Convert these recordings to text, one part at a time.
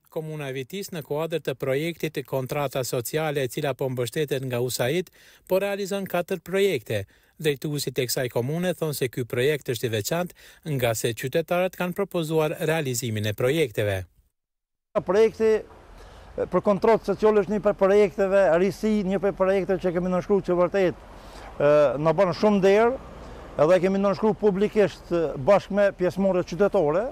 Komuna e Vitis në kuadër të projektit Kontrata Sociale e cila po mbështetet nga USAID, po realizon 4 projekte. Drejtuesit e kësaj komune thonë se ky projekt është i veçantë nga se qytetarët kanë propozuar realizimin e projekteve. Projekti për kontroll social është një për projekteve risi, një për projekteve që kemi nënshkruar që vërtet na bën shumë derë, edhe kemi nënshkruar publikisht bashkë me pjesëmarrësit qytetare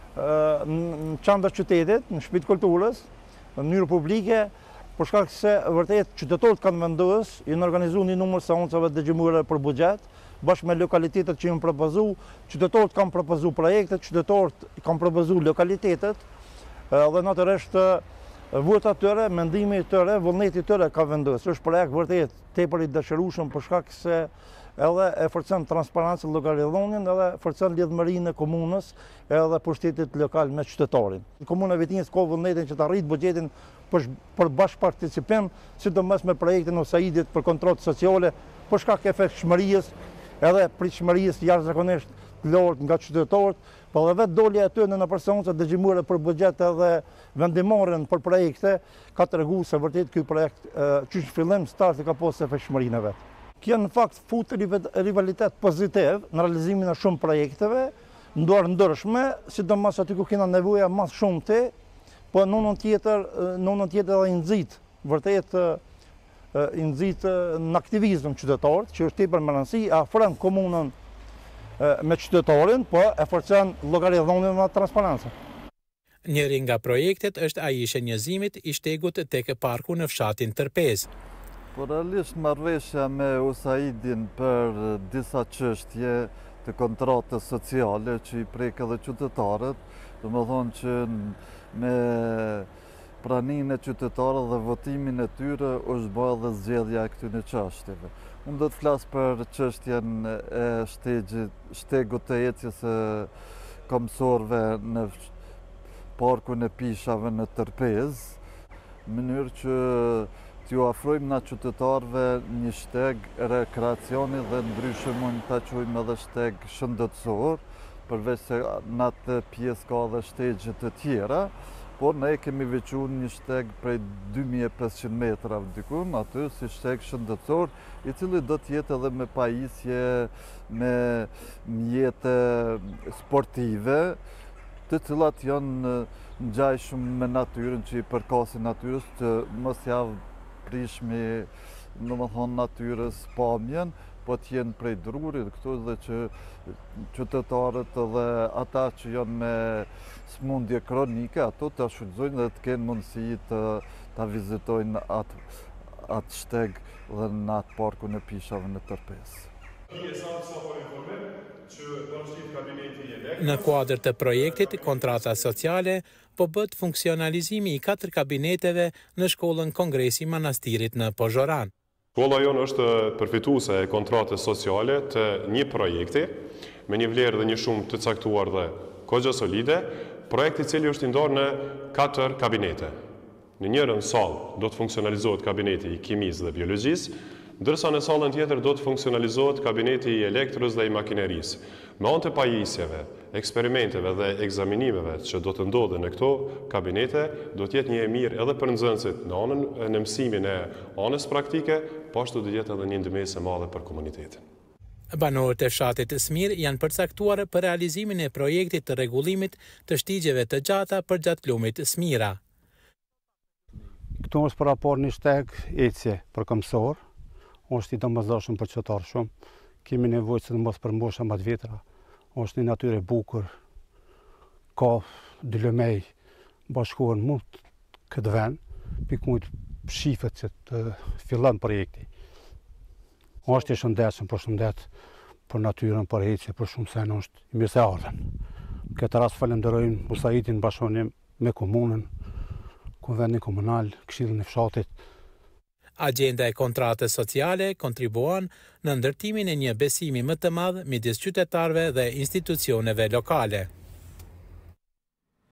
në qendër qytetit, në shtëpitë kulturës, në mënyrë publike, për shkak se vërtet qytetarët kanë vendosur, janë organizuar një numër seancave dëgjimore për buxhet, bashkë me lokalitetet që janë propozuar, qytetarët kanë propozuar projekte, qytetarët kanë propozuar lokalitetet, dhe natyrisht vota tyre, mendimi i tyre, vullneti i tyre ka vendosur. Është projekt vërtet tepër i dëshirueshëm për shkak se edhe e forcon transparencën llogaridhënien, edhe forcon lidhmërinë e komunës, edhe pushtetit lokal me qytetarin. Komuna e Vitinës ka vullnetin që të arrijë buxhetin për bashkëparticipim, sidomos me projektin e USAID-it për kontroll sociale, për shkak të efektshmërisë, edhe pritshmërisë jashtëzakonisht të lartë nga qytetarët, po edhe vetë dolja e tyre në personat dëgjimore për buxhet edhe vendimarrjen për projekte ka treguar se vërtet ky projekt që në fillim starti ka pasur efektshmërinë vet. Kjo në fakt fut rivalitet pozitiv në realizimin e shumë projekteve, nduar ndryshme, sidomos aty ku kena nevoja më shumëti, po në anën tjetër edhe i nxit, vërtet i nxit në aktivizëm qytetar, që është tepër më rëndësi, afron komunën me qytetarin, po e forcon llogaridhënien me transparencë. Njëri nga projektet është ai i shenjëzimit i shtegut tek parku në fshatin Tërpez. Realisht marrëveshja me USAID-in për disa çështje të kontratës sociale që i prek edhe qytetarët, domethënë që me praninë e qytetarëve dhe votimin e tyre është bërë edhe zgjedhja e këtyre çështjeve. Unë do të flas për çështjen e shtegut të ecjes së komsorëve në parkun e pishave në Tërpez, në mënyrë që t'ju afrojmë na qytetarëve një shteg rekreacioni dhe ndryshe mund ta quajmë edhe shteg shëndetësor, përveç se në atë pjesë ka edhe shtegje të tjera, por ne kemi veçuar një shteg prej 2500 metrave dikun, aty si shteg shëndetësor, i cili do të jetë edhe me pajisje, me mjete sportive, të cilat janë ngjajshëm me natyrën, që i përkasin natyrës, që mos javë prishmi, domethënë natyrës pamjen, po të jenë prej drurit këtu dhe që qytetarët dhe ata që janë me smundje kronike, ato të shfrytëzojnë dhe të kenë mundësi të vizitojnë atë shteg dhe në atë parkun e pishave në Tërpez. Në kuadër të projektit Kontrata Sociale, po bët funksionalizimi i 4 kabineteve në shkollën Kongresi Manastirit në Pozhoran. Shkolla jonë është përfituese e kontratës sociale të një projekti me një vlerë dhe një shumë të caktuar dhe kogja solide, projekti i cili është i ndarë në 4 kabinete. Në njërën sallë do të funksionalizohet kabineti i kimisë dhe biologjisë, ndërsa në sallën tjetër do të funksionalizohet kabineti i elektrës dhe i makinerisë. Me anë të pajisjeve, eksperimenteve dhe ekzaminimeve që do të ndodhen në këto kabinete, do të jetë një e mirë edhe për nxënësit në mësimin e anës praktike, po ashtu do të jetë edhe një ndërmesë e madhe për komunitetin. Banorët e fshatit Smir janë përcaktuar për realizimin e projektit të rregullimit të shtigjeve të gjata për gjatlumit Smira. Këtu është për raport një shteg ecje për komsor, është i domosdoshëm për qytetar shumë. Kemi nevojë që të mos përmbosha më të vjetra. Është një natyrë e bukur. Ka dylëmej bashkuar mund këtë vend, pikujt shifet që të fillon projekti. Është i shëndetshëm, për shëndet, për natyrën, për ecje, për shumë sen është i mirëseardhën. Këtë rast falenderojmë USAID-in bashkëpunim me komunën, Kuvendin Komunal, Këshillin e Fshatit. Agenda e kontratës sociale kontribuan në ndërtimin e një besimi më të madh midis qytetarëve dhe institucioneve lokale.